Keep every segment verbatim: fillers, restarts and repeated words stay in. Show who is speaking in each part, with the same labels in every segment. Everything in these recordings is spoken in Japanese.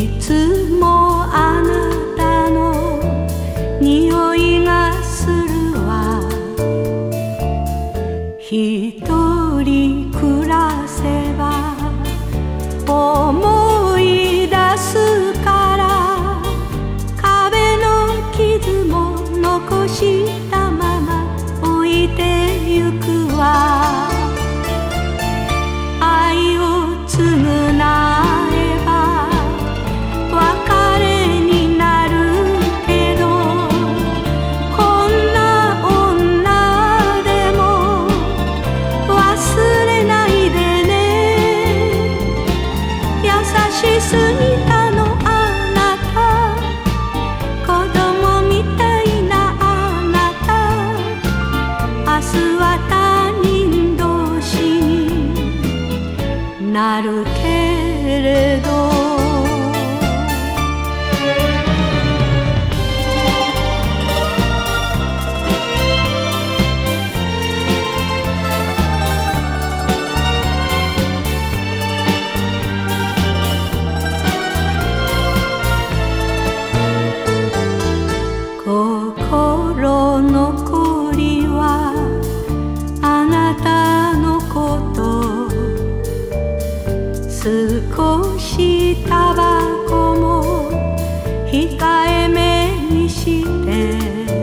Speaker 1: いつもあなたの匂いがするわ。一人暮らせば思い出すから、壁の傷も残したまま置いてゆくわ。愛を償えば別れになるけど、こんな女でも忘れないでね。優しすぎたのあなた、子供みたいなあなた。明日は他人同士になるけれど、心残りはあなたのこと、少しタバコも控えめにして、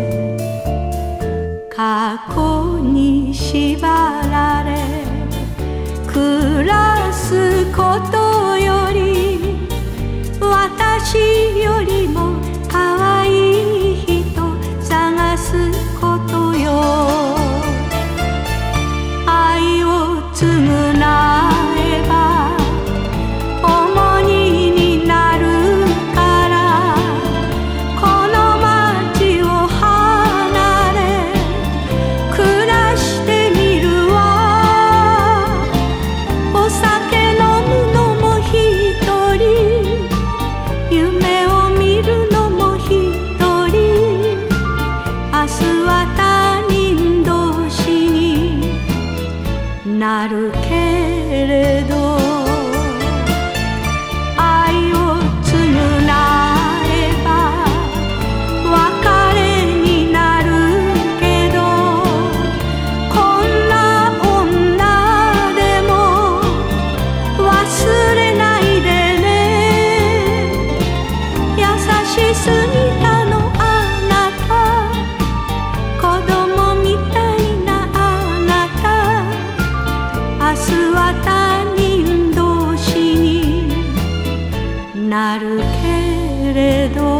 Speaker 1: 過去に縛られ暮らすことより、私よりも可愛い人探すことよ。愛を償えば重荷になるから、この街を離れ暮らしてみるわ。お酒飲むのも一人、夢を見るのも一人。明日は他人同士になるけれど、愛を償えば別れになるけど、こんな女でも忘れないでね。優しすぎたのあなた、子供みたいなあなた。明日は他人同士になるけれど。